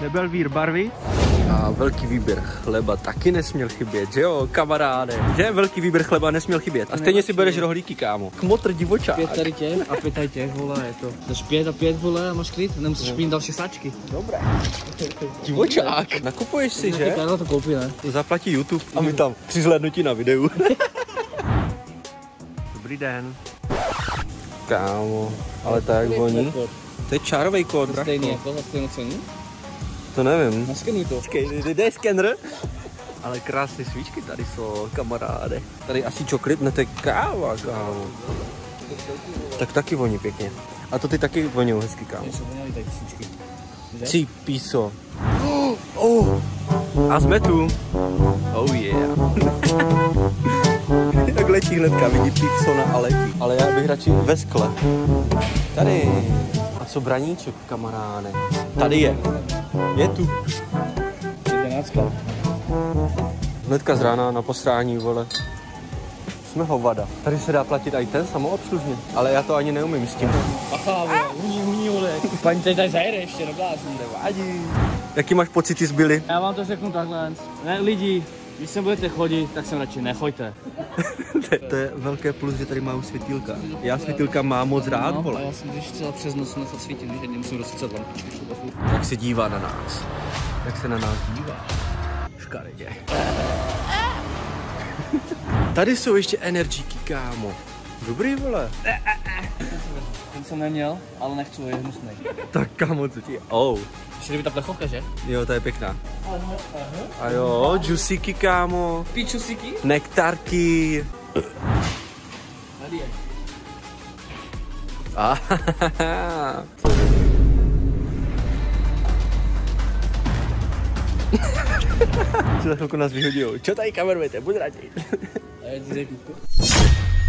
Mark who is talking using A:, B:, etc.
A: Nebyl vír barvy.
B: A velký výběr chleba taky nesměl chybět, že jo, kamaráde? Že velký výběr chleba nesměl chybět. A stejně si bereš rohlíky, kámo. Kmotr divočák.
A: 5 tady těch a 5 tady těch, vole, je to. Dáš 5 a 5, vole, a máš klid, nemusíš mít další sáčky.
B: Dobré. Divočák. Nakupuješ si, že?
A: Karla to koupí, ne?
B: Zaplatí YouTube a my tam 3 zhlédnutí na videu.
A: Dobrý den.
B: Kámo, ale tak jak voní. To je čárovej kód, bratko.
A: Stejný jako za stejnou cenu?
B: To nevím.
A: Naskenuj to.
B: Počkej, kde je skener? Ale krásné svíčky tady jsou, kamaráde. Tady asi čoklit, ne, to je káva, kámo. Tak taky voní pěkně. A to ty taky voní hezky, kámo.
A: Mě se voněly tady svíčky.
B: Cí píso. A jsme tu. Oh yeah. Jak letí hnedka, vidí písona a letí. Ale já bych radši ve skle. Tady. A co braníček, kamaráde? Tady je. Je tu.
A: 11.
B: Hnedka z rána na posrání, vole. Jsme hovada. Tady se dá platit i ten samoobslužně, ale já to ani neumím s tím.
A: Bacha, vole, huní, vole. Paní tady zajede ještě, neblázní.
B: Nevadí. Jaký máš pocity zbyly?
A: Já vám to řeknu takhle. Ne, lidi, když sem budete chodit, tak sem radši nechoďte.
B: To je velké plus, že tady mám světýlka. Já světýlka mám moc rád,
A: No,
B: vole.
A: a já jsem když třeba přes noc nechat svítit, že nemusím rozsvícat lampičky.
B: Jak se dívá na nás. Jak se na nás dívá. Škaredě. Tady jsou ještě energiky, kámo. Dobrý, vole.
A: Ten jsem neměl, ale nechci, je hnusný.
B: Tak kámo, co ti... Oh.
A: Ještě kdyby ta plechovka, že?
B: Jo, ta je pěkná. A jo, juicyky, kámo.
A: Pičusiky?
B: Nektarky.
A: Tady je.
B: Co za chvilku nás vyhodil. Čo tady kamerujete? Buď radši.
A: A já ti řeknu.